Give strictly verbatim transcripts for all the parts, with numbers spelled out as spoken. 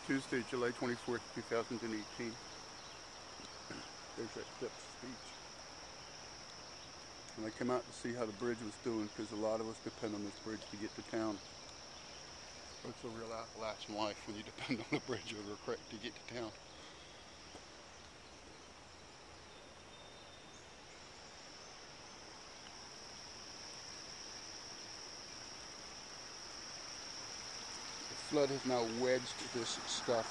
Tuesday, July twenty-fourth, two thousand eighteen. There's that Phipps speech. And I came out to see how the bridge was doing because a lot of us depend on this bridge to get to town. It's a real Appalachian life when you depend on the bridge over a creek to get to town. The flood has now wedged this stuff.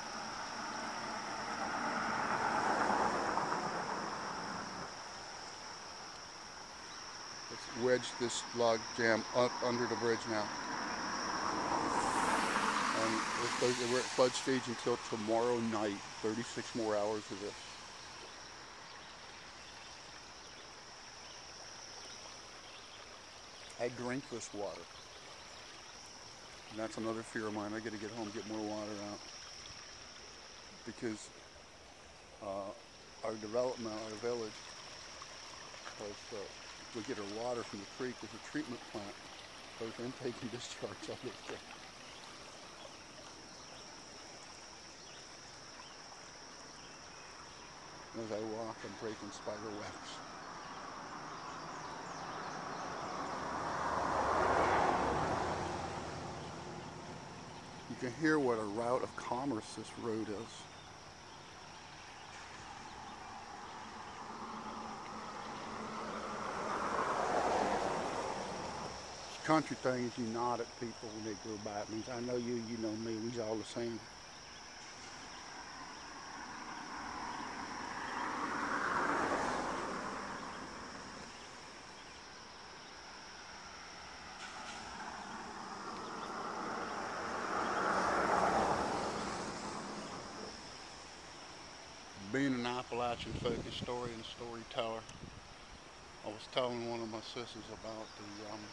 It's wedged this log jam up under the bridge now. And it goes, we're at flood stage until tomorrow night, thirty-six more hours of this. I drink this water. And that's another fear of mine. I got to get home, get more water out. Because uh, our development, our village, was, uh, we get our water from the creek. There's a treatment plant. Both intake and discharge on this thing. As I walk, I'm breaking spider webs. You can hear what a route of commerce this road is. This country thing is you nod at people when they go by. It means I know you, you know me, we's all the same. Being an Appalachian focused story and storyteller, I was telling one of my sisters about the um,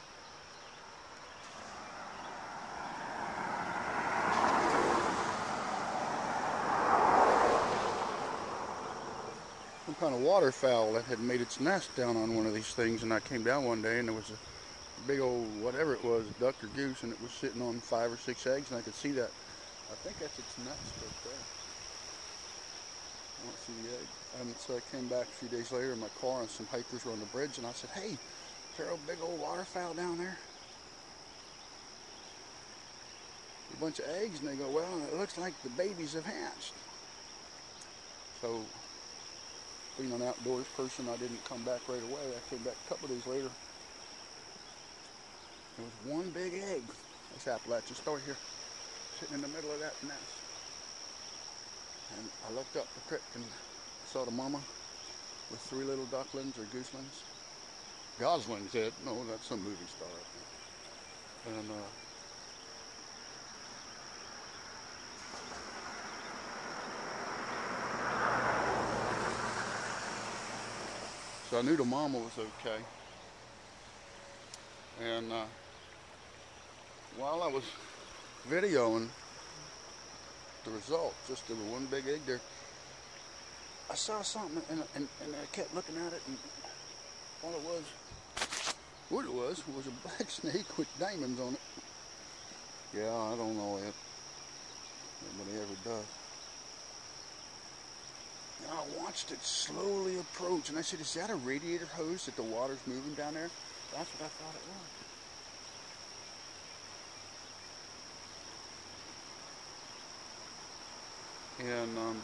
some kind of waterfowl that had made its nest down on one of these things, and I came down one day and there was a big old whatever it was, duck or goose, and it was sitting on five or six eggs, and I could see that. I think that's its nest right there. I don't see the egg. And so I came back a few days later in my car and some hikers were on the bridge and I said, hey, is there a big old waterfowl down there? A bunch of eggs, and they go, well, it looks like the babies have hatched. So, being an outdoors person, I didn't come back right away. I came back a couple of days later. There was one big egg. That's Appalachian story here, sitting in the middle of that nest. And I looked up the creek and saw the mama with three little ducklings or gooselings. Goslings, Ed. No, that's some movie star. And uh, so I knew the mama was okay. And uh, while I was videoing the result, just there was one big egg there, I saw something and, and, and I kept looking at it, and all it was, what it was, was a black snake with diamonds on it. Yeah, I don't know if nobody ever does. And I watched it slowly approach, and I said, is that a radiator hose that the water's moving down there? That's what I thought it was. And um,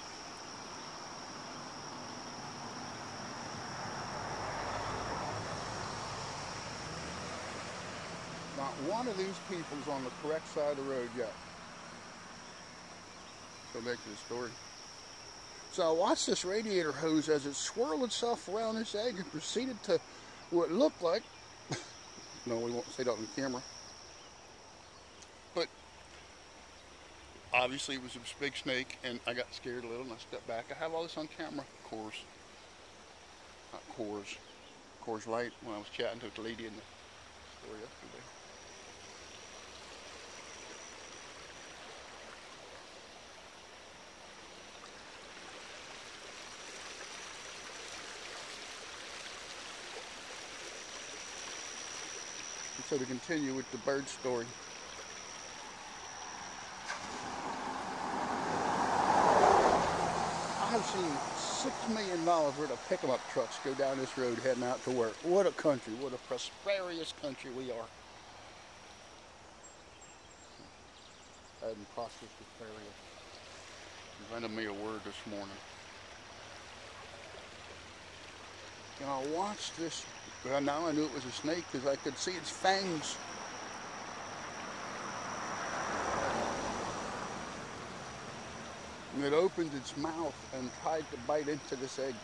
not one of these people's on the correct side of the road yet. Go back to the story. So I watched this radiator hose as it swirled itself around this egg and proceeded to what looked like, no, we won't say that on camera, but obviously it was a big snake, and I got scared a little and I stepped back. I have all this on camera, Coors, not Coors, Coors Light, when I was chatting to the lady in the store yesterday. And so to continue with the bird story, seen six million dollars worth of pickup trucks go down this road heading out to work. What a country, what a prosperous country we are. And prosperous, prosperous. Invented me a word this morning. And I watched this. Well, now I knew it was a snake because I could see its fangs. And it opened its mouth and tried to bite into this egg.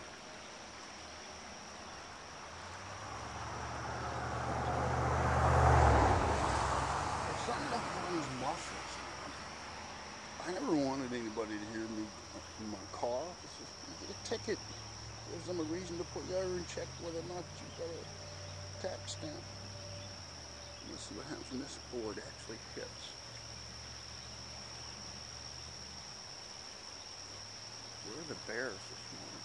There's something about these muscles. I never wanted anybody to hear me in my car. This is, you get a ticket. Gives them a reason to put you over and check whether or not you got a tax stamp. Let's see what happens when this board actually hits. Where are the bears this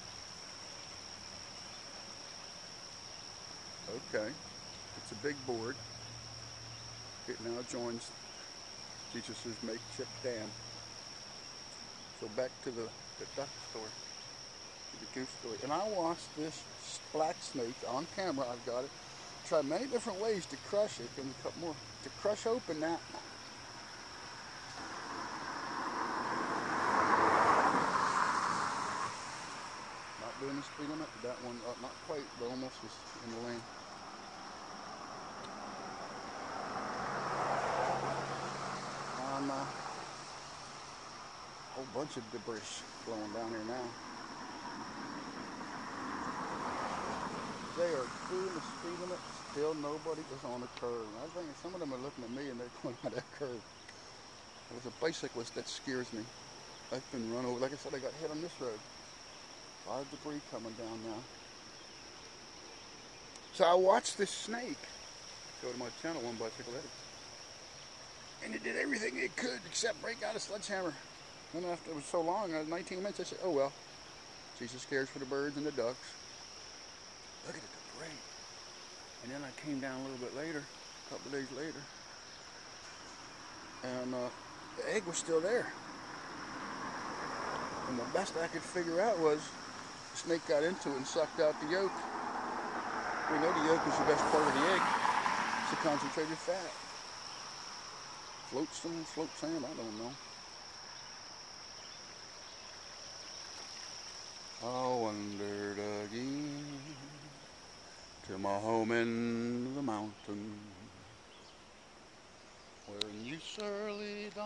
morning? Okay, it's a big board. It now joins Jesus' makeshift dam. So back to the, the duck story, the goose story. And I watched this black snake on camera. I've got it. Try many different ways to crush it, and a couple more to crush open that. Doing the speed limit, that one uh, not quite, but almost was in the lane. Um, uh, a whole bunch of debris blowing down here now. They are doing the speed limit, still nobody is on the curve. I think some of them are looking at me and they're going out that curve. There's a bicyclist that scares me. I've been run over. Like I said, I got hit on this road. A lot of debris coming down now. So I watched this snake go to my channel, One Bicycle Edit. And it did everything it could except break out a sledgehammer. And after it was so long, I was nineteen minutes, I said, oh well. Jesus cares for the birds and the ducks. Look at the debris. And then I came down a little bit later, a couple of days later. And uh, the egg was still there. And the best I could figure out was the snake got into it and sucked out the yolk. We know the yolk is the best part of the egg. It's the concentrated fat. Floats on, floats sand, I don't know. I wandered again to my home in the mountain, where in youth's early dawn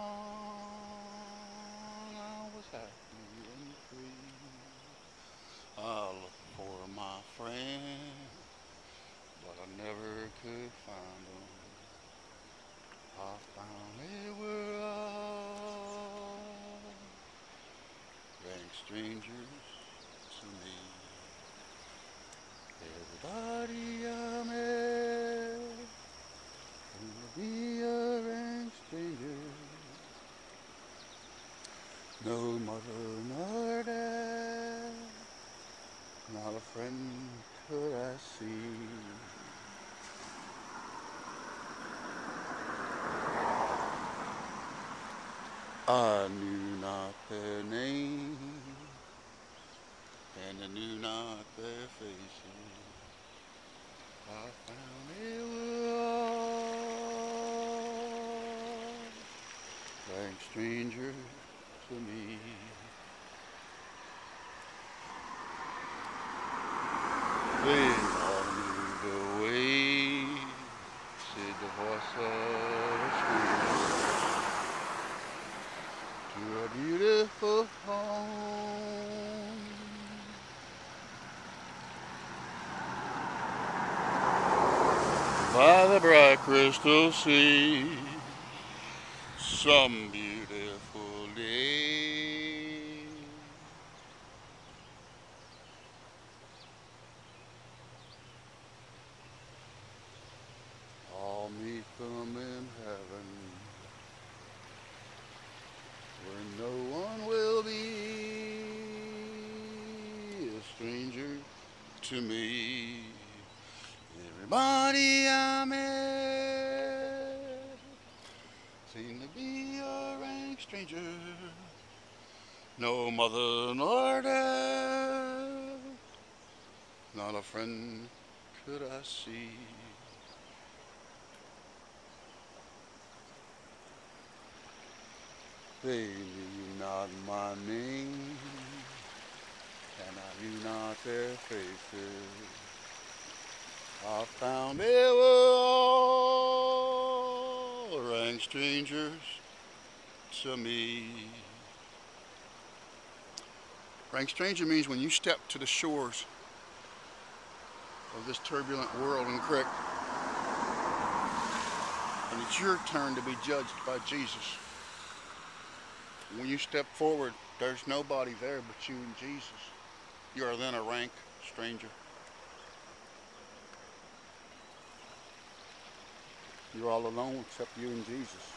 I was happy and free. I looked for my friend, but I never could find them. I found they were all rank strangers to me. Everybody I met will be a rank stranger. No mother nor dad, not a friend could I see. I knew not their name, and I knew not their faces. I found they were all like strangers to me. They all moved away, said the voice of a stranger, to a beautiful home. By the bright crystal sea, some beautiful day. I'll meet them in heaven, where no one will be a stranger to me. Everybody I met seemed to be a rank stranger. No mother nor dad, not a friend could I see. They knew not my name, and I knew not their faces. I found they were all rank strangers to me. Rank stranger means when you step to the shores of this turbulent world and creek, and it's your turn to be judged by Jesus. When you step forward, there's nobody there but you and Jesus. You are then a rank stranger. You're all alone except you and Jesus.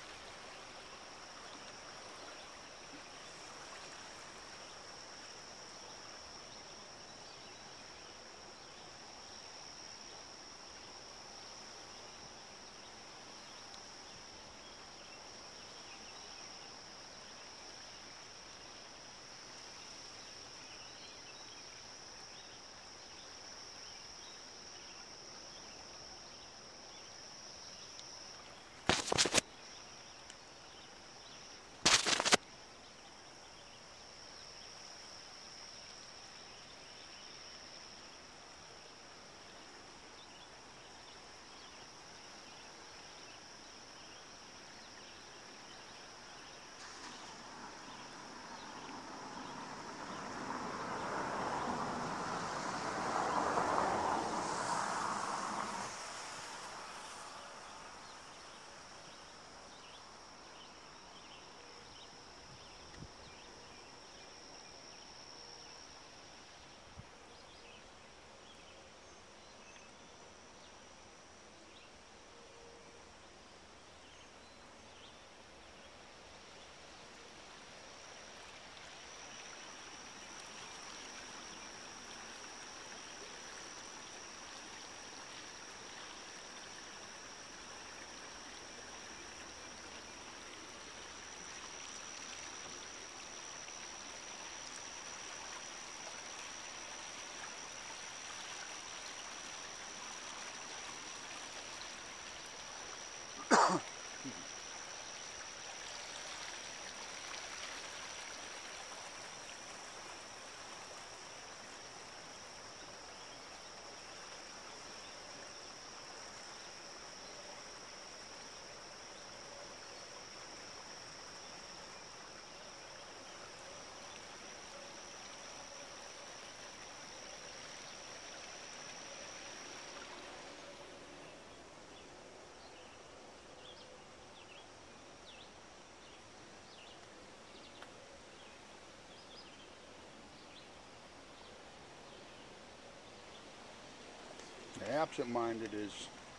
The absent-minded is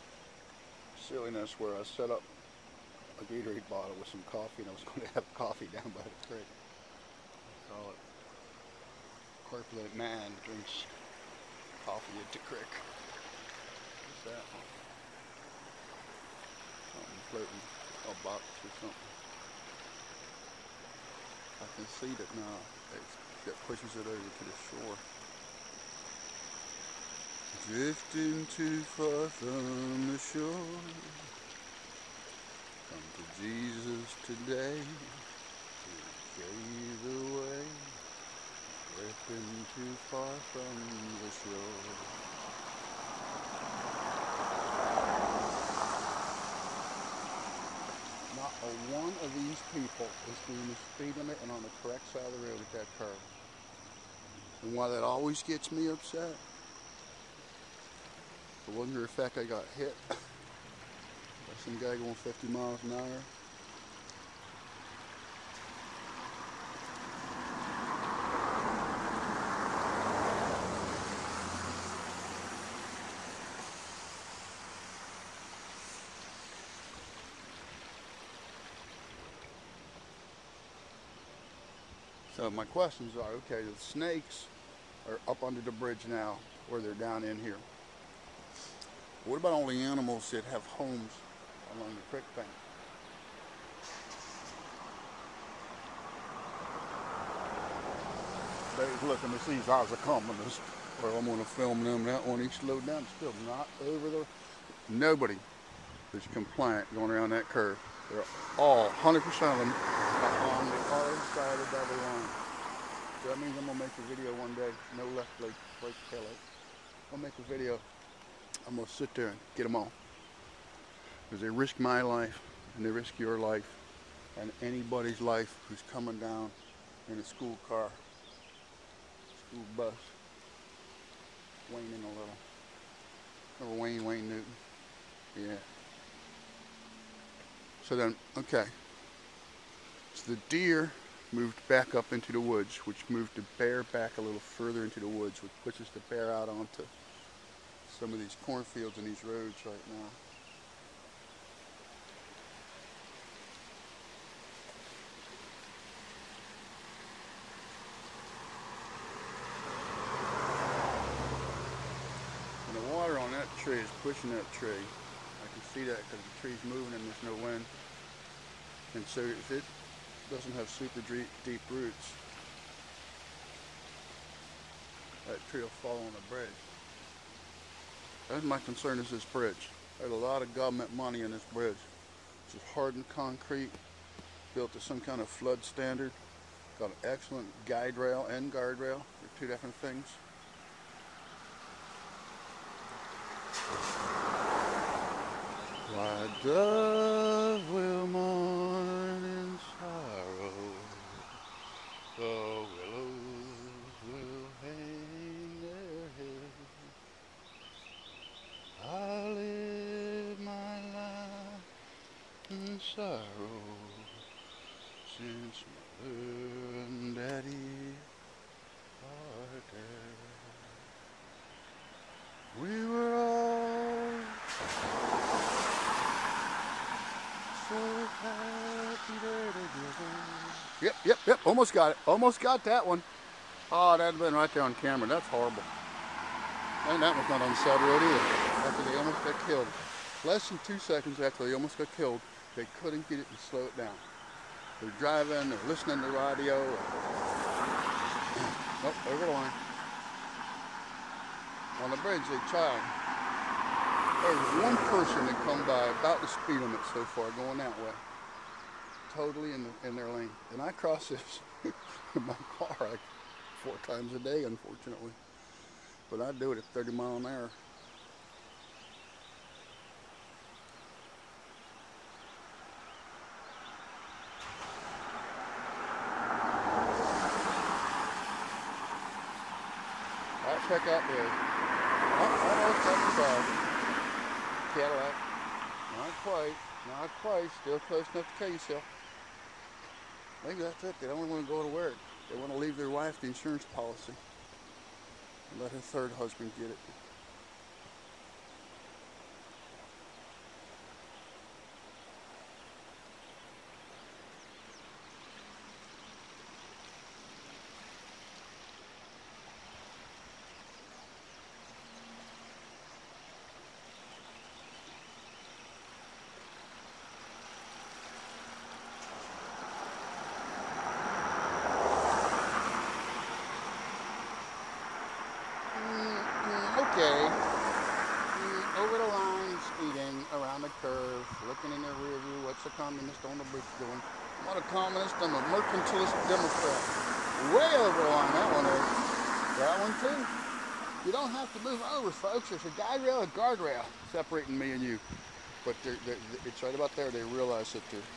silliness where I set up a Gatorade bottle with some coffee and I was going to have coffee down by the creek. I call it corpulent man drinks coffee at the creek. What's that? Something floating, a box or something. I can see that now. It pushes it over to the shore. Drifting too far from the shore. Come to Jesus today to show you the way. Drifting too far from the shore. Not a one of these people is doing the speed limit and on the correct side of the road at that curve. And why that always gets me upset, I wonder if I got hit by some guy going fifty miles an hour. So my questions are, okay, the snakes are up under the bridge now, or they're down in here. What about all the animals that have homes along the creek bank? They was looking to see if I was a communist. Well, I'm going to film them that one. He slowed down. Still not over the... Nobody is compliant going around that curve. They're all, one hundred percent of them, are on the other side of the double line. So that means I'm going to make a video one day. No left brake, brake, tail light. I'll make a video. I'm going to sit there and get them all. Because they risk my life, and they risk your life, and anybody's life who's coming down in a school car, school bus, waning a little. Remember Wayne, Wayne Newton? Yeah. So then, okay. So the deer moved back up into the woods, which moved the bear back a little further into the woods, which pushes the bear out onto some of these cornfields and these roads right now. And the water on that tree is pushing that tree. I can see that because the tree's moving and there's no wind. And so if it doesn't have super deep, deep roots, that tree will fall on the bridge. That's my concern, is this bridge. There's a lot of government money in this bridge. It's hardened concrete, built to some kind of flood standard. Got an excellent guide rail and guardrail. They're two different things. Why dove will mourn in sorrow, the willows will hang their heads. I live my life in sorrow since mother and daddy are dead. We were all so happy there together. Yep, yep, yep, almost got it. Almost got that one. Oh, that'd been right there on camera. That's horrible. And that was not on the side road either. After they almost got killed. Less than two seconds after they almost got killed, they couldn't get it and slow it down. They're driving, they're listening to the radio. Nope, over the line. On the bridge, they tried. There's one person that come by about the speed limit so far going that way. Totally in, the, in their lane. And I cross this in my car like four times a day, unfortunately. But I do it at thirty miles an hour. I'll check out the oh, almost got the dog. Cadillac. Not quite. Not quite. Still close enough to kill yourself. Maybe that's it. They don't want to go to work. They want to leave their wife the insurance policy and let her third husband get it. Okay, over the line, speeding, around the curve, looking in the rear view. What's a communist on the bridge doing? I'm not a communist, I'm a mercantilist Democrat. Way over the line, that one is. That one too. You don't have to move over, folks. There's a guide rail, a guardrail separating me and you. But they're, they're, it's right about there. They realize that they're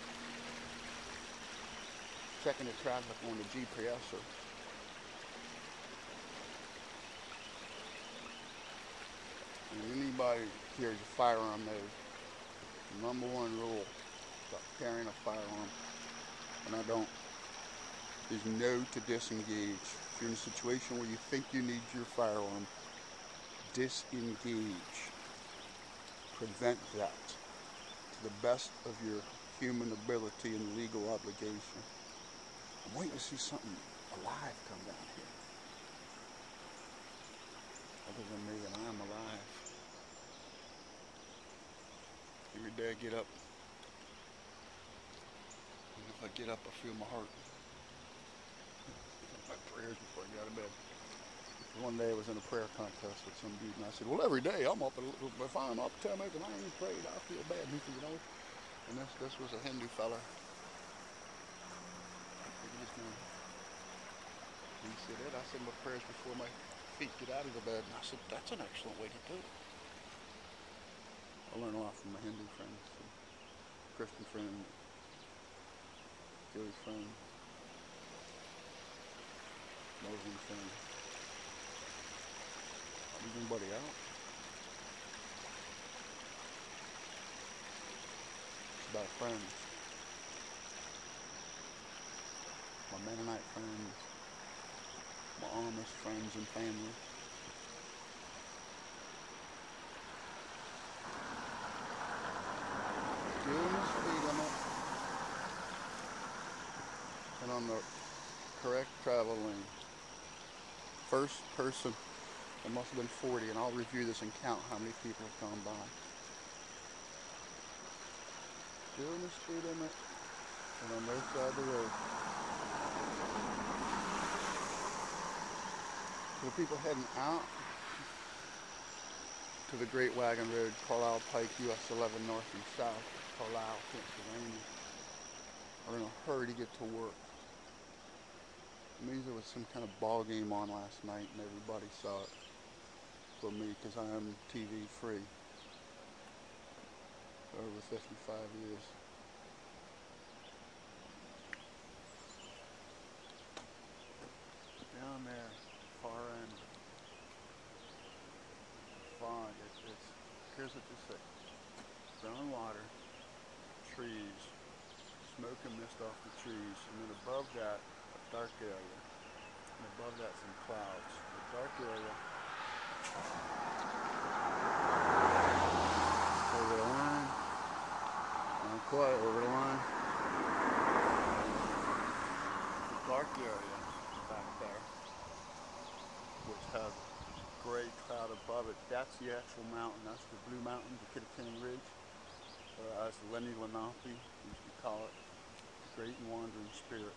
checking the traffic on the G P S. So. Anybody carries a firearm knows the number one rule about carrying a firearm, and I don't, is no to disengage. If you're in a situation where you think you need your firearm, disengage. Prevent that to the best of your human ability and legal obligation. I'm waiting to see something alive come down here. Other than me, and I'm alive. Every day I get up, and if I get up, I feel my heart. My prayers before I got out of bed. One day I was in a prayer contest with some dude, and I said, well, every day I'm up, and if I'm up ten minutes and I ain't prayed, I feel bad. And he said, you know, and this, this was a Hindu fella. I think his name. He said it. I said my prayers before my feet get out of the bed. And I said, that's an excellent way to do it. I learned a lot from my Hindu friends, from Christian friend, Jewish friend, Muslim friend. Anybody out? It's about friends. My Mennonite friends, my Amish friends and family. Doing the speed limit and on the correct travel lane. First person. There must have been forty, and I'll review this and count how many people have gone by. Doing the speed limit, and on their side of the road. For the people heading out to the Great Wagon Road, Carlisle Pike, U S eleven north and south, Carlisle, Pennsylvania, are in a hurry to get to work. It means there was some kind of ball game on last night, and everybody saw it. For me, because I am T V free for over fifty-five years. Down there, far end, fog. It, it's here's what you say: brown water, trees, smoke and mist off the trees, and then above that, a dark area, and above that, some clouds. The dark area. Over the line, not quite over the line. The dark area back there, which has a gray cloud above it, that's the actual mountain. That's the Blue Mountain, the Kittatinny Ridge. Uh, that's Lenni Lenape, we used to call it, the Great and Wandering Spirit.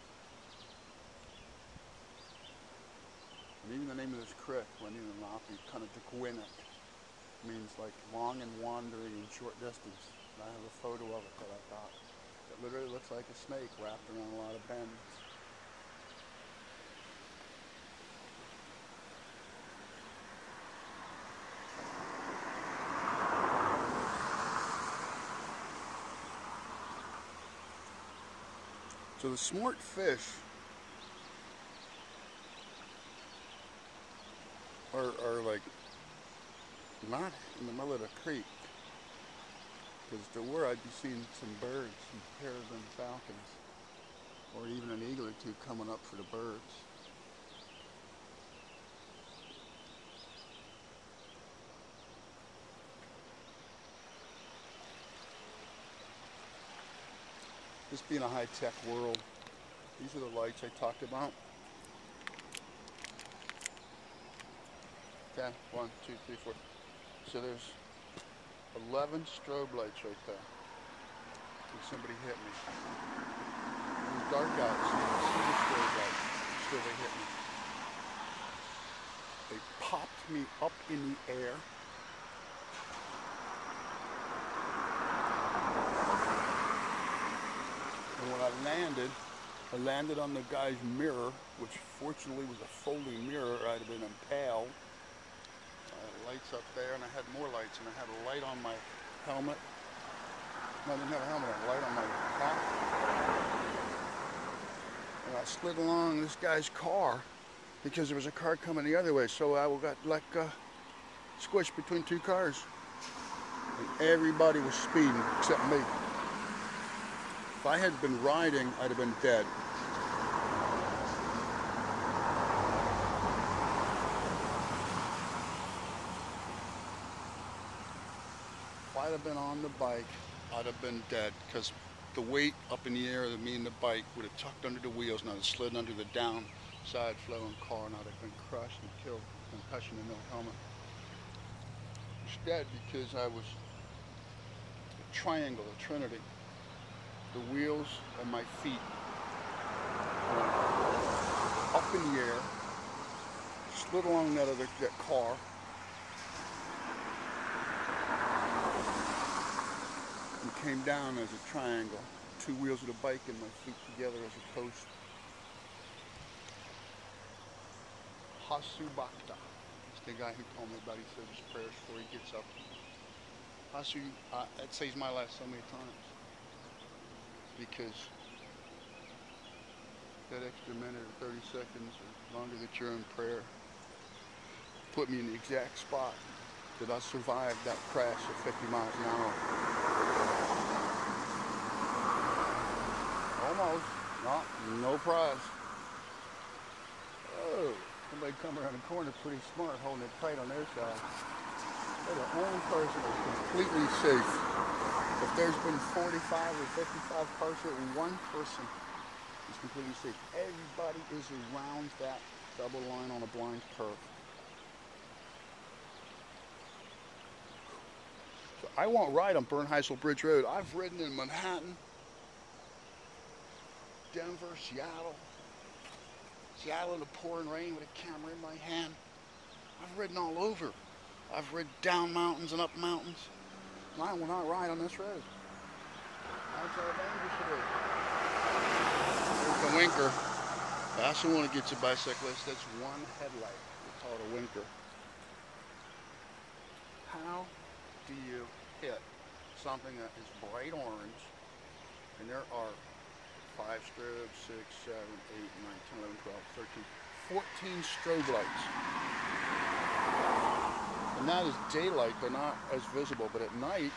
And even the name of this creek, Lenni Lenape, kind of Tequinic, means like long and wandering in short distance. And I have a photo of it that I got. It literally looks like a snake wrapped around a lot of bends. So the smart fish Are, are like not in the middle of the creek, because if there were, I'd be seeing some birds, some peregrine falcons, or even an eagle or two coming up for the birds. This being a high-tech world, these are the lights I talked about. ten, one, two, three, four. So there's eleven strobe lights right there. And somebody hit me. It was dark out, so you see the strobe lights. Still they hit me. They popped me up in the air. And when I landed, I landed on the guy's mirror, which fortunately was a folding mirror, or I'd have been impaled. I had lights up there, and I had more lights, and I had a light on my helmet. No, I didn't have a helmet, I had a light on my hat. And I slid along this guy's car because there was a car coming the other way, so I got like uh, squished between two cars. And everybody was speeding except me. If I had been riding, I'd have been dead. If I'd have been on the bike, I'd have been dead, because the weight up in the air of me and the bike would have tucked under the wheels, and I'd have slid under the downside flowing car, and I'd have been crushed and killed, concussion and no helmet. Instead, because I was a triangle, a trinity, the wheels and my feet were up in the air, slid along that other that car, and came down as a triangle. Two wheels of the bike and my feet together as a post. Hasu Bhakta. It's the guy who told me about. He says his prayers before he gets up. Hasu, uh, that saves my life so many times. Because that extra minute or thirty seconds or longer that you're in prayer put me in the exact spot that I survived that crash at fifty miles an hour. Almost. No, no prize. Oh, somebody come around the corner pretty smart, holding it tight on their side. They're the only person that's completely safe. If there's been forty-five or fifty-five cars here, one person is completely safe. Everybody is around that double line on a blind curve. So I won't ride on Bernheisel Bridge Road. I've ridden in Manhattan, Denver, Seattle. Seattle in the pouring rain with a camera in my hand. I've ridden all over. I've ridden down mountains and up mountains. And I will not ride on this road. That's how dangerous it is. There's the winker. That's the one that gets a bicyclist. That's one headlight. We call it a winker. How do you hit something that is bright orange, and there are five strobes, six, seven, eight, nine, ten, eleven, twelve, thirteen, fourteen strobe lights. And that is daylight, they're not as visible, but at night,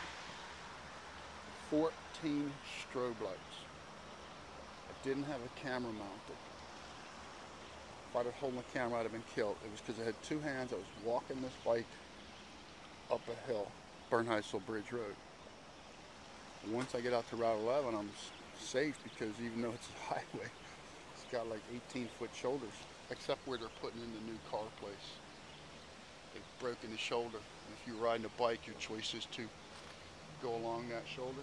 fourteen strobe lights. I didn't have a camera mounted. If I'd have held the camera, I'd have been killed. It was because I had two hands. I was walking this bike up a hill, Bernheisel Bridge Road. And once I get out to Route eleven, I'm safe because even though it's a highway, it's got like eighteen foot shoulders, except where they're putting in the new car place. They've broken the shoulder. And if you're riding a bike, your choice is to go along that shoulder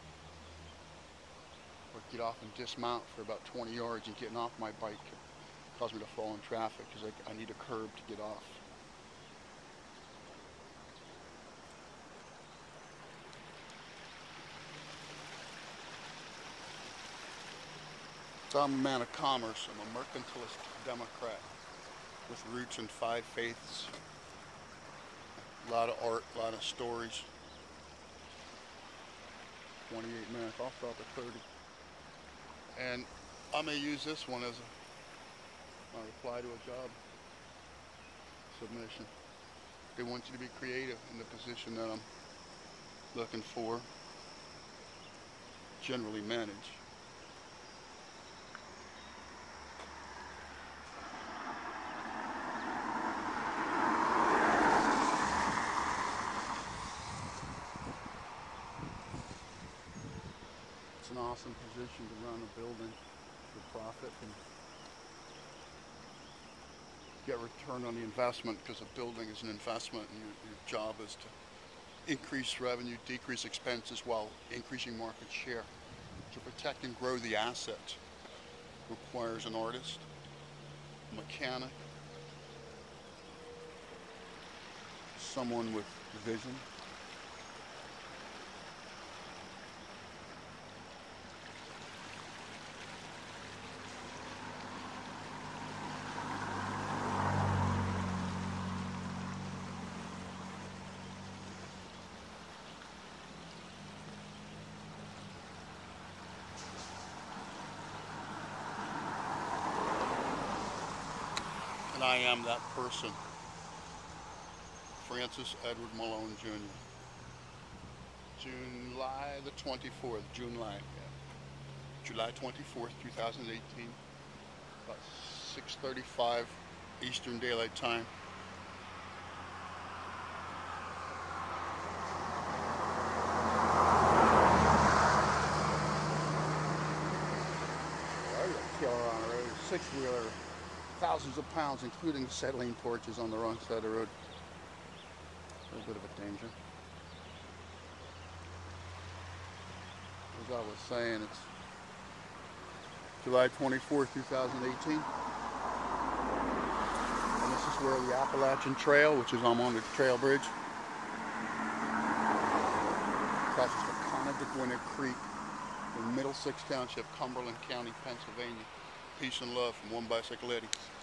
or get off and dismount for about twenty yards, and getting off my bike caused me to fall in traffic because I, I need a curb to get off. So I'm a man of commerce. I'm a mercantilist Democrat with roots in five faiths. A lot of art, a lot of stories. twenty-eight minutes, I'll stop at thirty. And I may use this one as a my reply to a job submission. They want you to be creative in the position that I'm looking for. Generally manage. It's an awesome position to run a building for profit and get return on the investment, because a building is an investment and your, your job is to increase revenue, decrease expenses while increasing market share. To protect and grow the asset requires an artist, a mechanic, someone with vision. And I am that person. Francis Edward Malone Junior July the twenty-fourth, July, yeah. July twenty-fourth, two thousand eighteen, about six thirty-five Eastern Daylight Time. Well, there's a killer on the road, six-wheeler. Thousands of pounds, including settling torches on the wrong side of the road. A little bit of a danger. As I was saying, it's July twenty-fourth, two thousand eighteen. is where the Appalachian Trail, which is I'm on the Trail Bridge, crosses the Conneaut Creek in Middlesex Township, Cumberland County, Pennsylvania. Peace and love from One Bicycle Eddie.